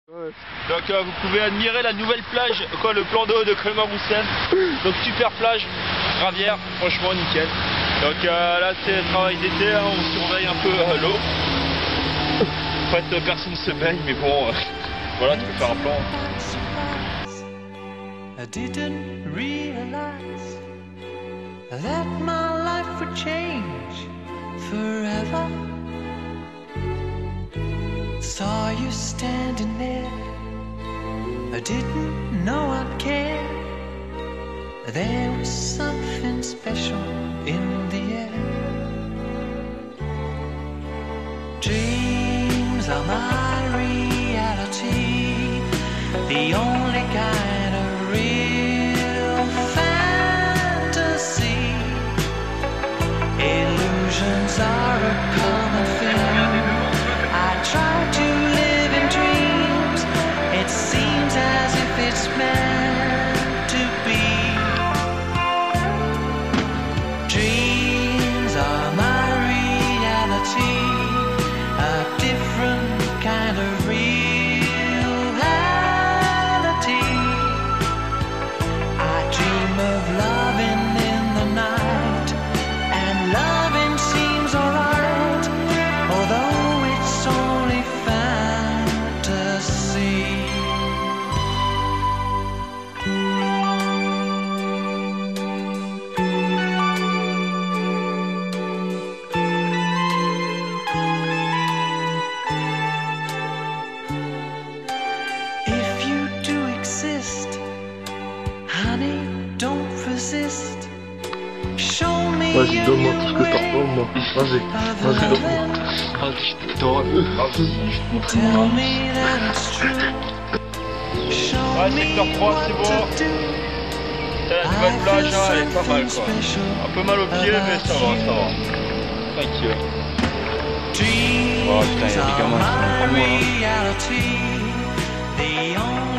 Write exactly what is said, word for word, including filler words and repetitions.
Ouais. Donc euh, vous pouvez admirer la nouvelle plage, quoi, le plan d'eau de Colmar-Roussel. Donc super plage, gravière, franchement nickel. Donc euh, là c'est le travail d'été, hein, on surveille un peu euh, l'eau. En fait euh, personne ne se baigne, mais bon, euh, voilà, tu peux faire un plan. I didn't realize that my life would change forever. Saw you standing there, I didn't know I'd care. There was something special in the air. Dreams are my reality, the only kind of real fantasy. Illusions are a common thing. I try to live in dreams. It seems as if it's meant to be. Dreams are my reality, a different kind of reality. I dream of loving in the night, and loving seems alright, although it's only fantasy. If you do exist, honey, don't resist. Show me Vas-y, donne-moi tout ce que t'as pour moi. Vas-y, vas-y, donne-moi. Vas-y, je t'aurais fait. Vas-y, je te montre Tell moi. me that it's true. Show Ouais, me secteur trois, c'est what bon. to do. La nouvelle plage, hein, elle est pas mal quoi. Un peu mal aux pieds, mais ça va, ça va. Tranquille. Dreams Oh putain, il y a des gamins qui sont are en my cours, hein. reality, the only